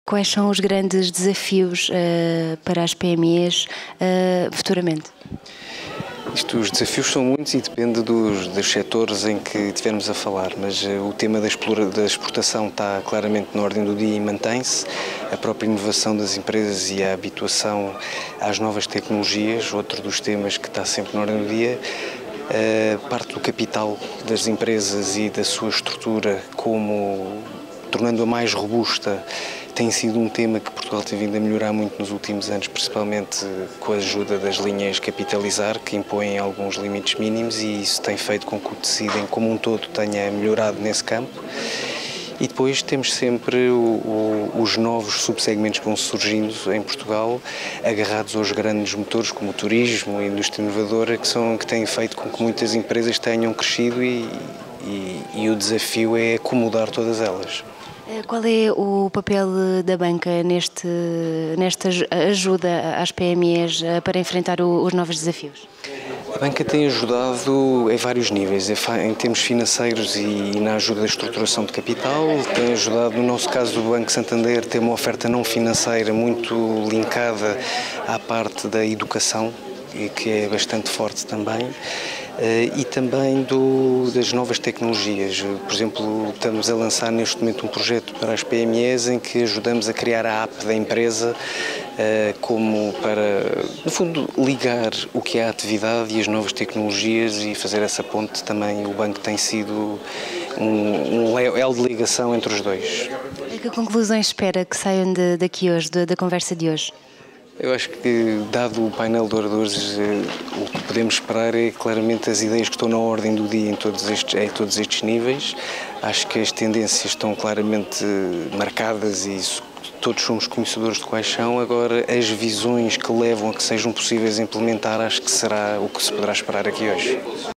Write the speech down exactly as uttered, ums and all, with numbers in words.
Quais são os grandes desafios uh, para as P M Es uh, futuramente? Isto, os desafios são muitos e depende dos, dos setores em que estivermos a falar, mas uh, o tema da, explora, da exportação está claramente na ordem do dia e mantém-se. A própria inovação das empresas e a habituação às novas tecnologias, outro dos temas que está sempre na ordem do dia. Uh, parte do capital das empresas e da sua estrutura, como tornando-a mais robusta, tem sido um tema que Portugal tem vindo a melhorar muito nos últimos anos, principalmente com a ajuda das linhas Capitalizar, que impõem alguns limites mínimos, e isso tem feito com que o tecido em como um todo tenha melhorado nesse campo. E depois temos sempre o, o, os novos subsegmentos que vão surgindo em Portugal, agarrados aos grandes motores como o turismo, a indústria inovadora, que, são, que têm feito com que muitas empresas tenham crescido e, e, e o desafio é acomodar todas elas. Qual é o papel da banca neste, nesta ajuda às P M Es para enfrentar os novos desafios? A banca tem ajudado em vários níveis, em termos financeiros e na ajuda da estruturação de capital. Tem ajudado, no nosso caso do Banco Santander, ter uma oferta não financeira muito linkada à parte da educação, que é bastante forte também, e também do, das novas tecnologias. Por exemplo, estamos a lançar neste momento um projeto para as P M Es em que ajudamos a criar a app da empresa, como para, no fundo, ligar o que é a atividade e as novas tecnologias e fazer essa ponte também. O banco tem sido um, um elo de ligação entre os dois. E que conclusões espera que saiam de, daqui hoje, da, da conversa de hoje? Eu acho que, dado o painel de oradores, o que podemos esperar é claramente as ideias que estão na ordem do dia em todos estes, em todos estes níveis. Acho que as tendências estão claramente marcadas e isso, todos somos conhecedores de quais são. Agora, as visões que levam a que sejam possíveis implementar, acho que será o que se poderá esperar aqui hoje.